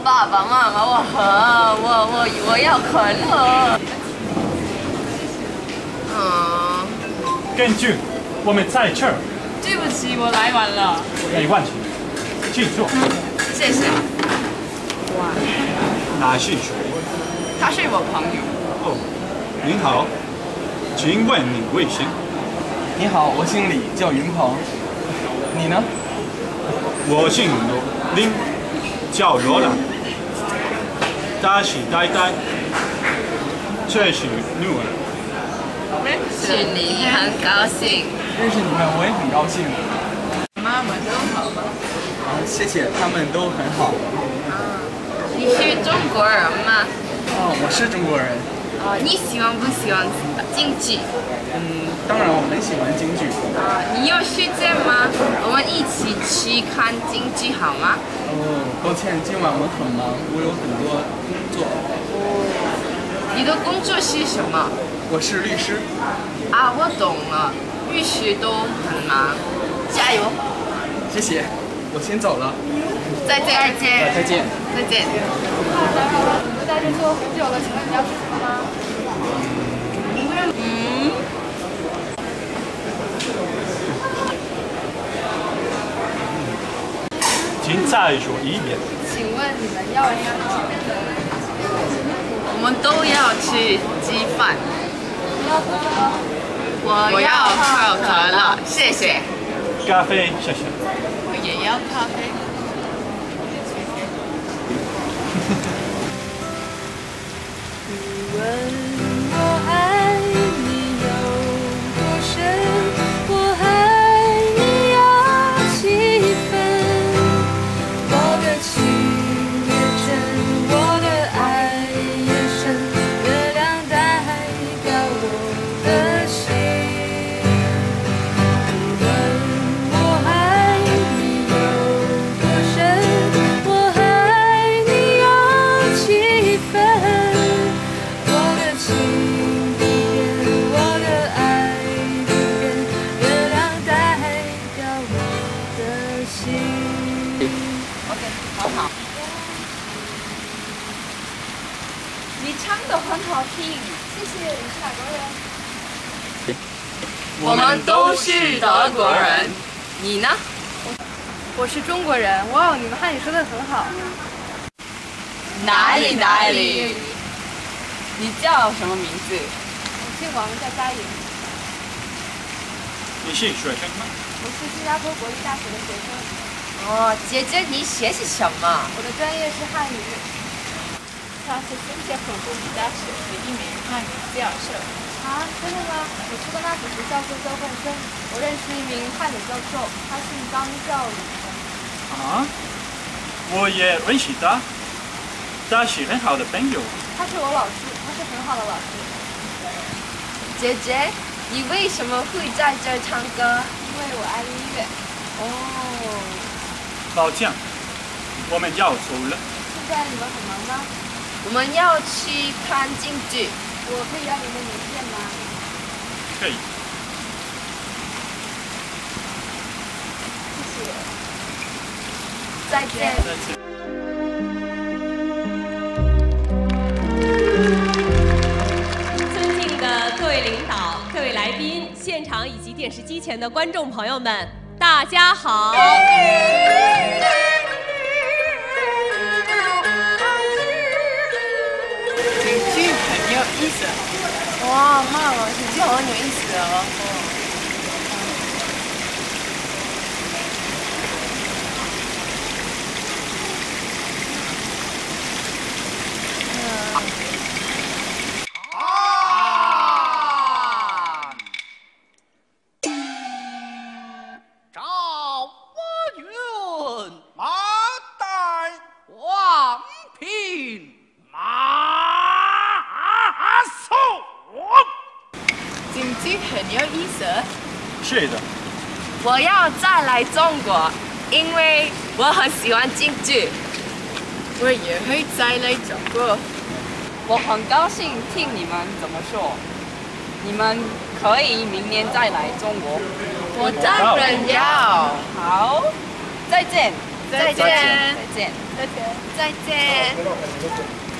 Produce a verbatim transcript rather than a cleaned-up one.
爸爸妈妈，我喝，我我我要可乐。嗯。 根据我们在这儿。 对不起，我来晚了。 没问题，请坐。 谢谢。 哇，那是谁？ 他是我朋友。 哦，您好，请问你贵姓？ 你好，我姓李，叫云鹏。你呢？ 我姓林，叫罗兰。他是呆呆，这是女儿。 认识你很高兴。 认识你们我也很高兴。 妈妈都好吗？ 啊，谢谢，他们都很好。 啊，你是中国人吗？ 哦，我是中国人。 啊，你喜欢不喜欢京剧？ 嗯，当然我很喜欢京剧。 啊，你有时间吗？我们一起去看京剧好吗？ 哦，抱歉，今晚我很忙，我有很多工作。 哦，你的工作是什么？ 我是律师。 啊，我懂了，律师都很忙，加油！ 谢谢，我先走了。 再见。再见。 再见。 再见。 打扰了，你们在这坐很久了，请问你要吃什么吗？ 嗯。 请再说一遍。 请问你们要什么？ 我们都要吃鸡饭。 要可乐。 我要泡可乐，谢谢。 咖啡，谢谢。 我也要咖啡。 你问我爱你有多深，我爱你有几分？我的情越真，我的爱越深，月亮代表我的心。你问我爱你有多深，我爱你有几分？ 你唱的很好听，谢谢。你是哪国人？ 我们都是德国人，你呢？ 我是中国人。哇，你们汉语说的很好。 哪里哪里？你叫什么名字？ 我姓王，叫佳莹。 你是学生吗？ 我是新加坡国立大学的学生。 哦，姐姐，你学习什么？ 我的专业是汉语。 他是新加坡国立大学的一名汉语教授。 啊，真的吗？我去过那所学校做交换生，我认识一名汉语教授，他姓张，叫李。 啊，我也认识他，他是很好的朋友。 他是我老师，他是很好的老师。 姐姐，你为什么会在这儿唱歌？ 因为我爱音乐。 哦。 抱歉，我们要走了。 现在你们很忙吗？ 我们要去看京剧。 我可以要你们的名片吗？ 可以。 谢谢。 再见。 再见。 尊敬的各位领导、各位来宾、现场以及电视机前的观众朋友们，大家好。 京剧很有意思。 哇，妈妈，京剧很有意思哦。 很有意思。 是的。 我要再来中国，因为我很喜欢京剧。 我也会再来中国。 我很高兴听你们怎么说。你们可以明年再来中国。 我当然要。 好，再见。 再见， 再见。 再见，再见。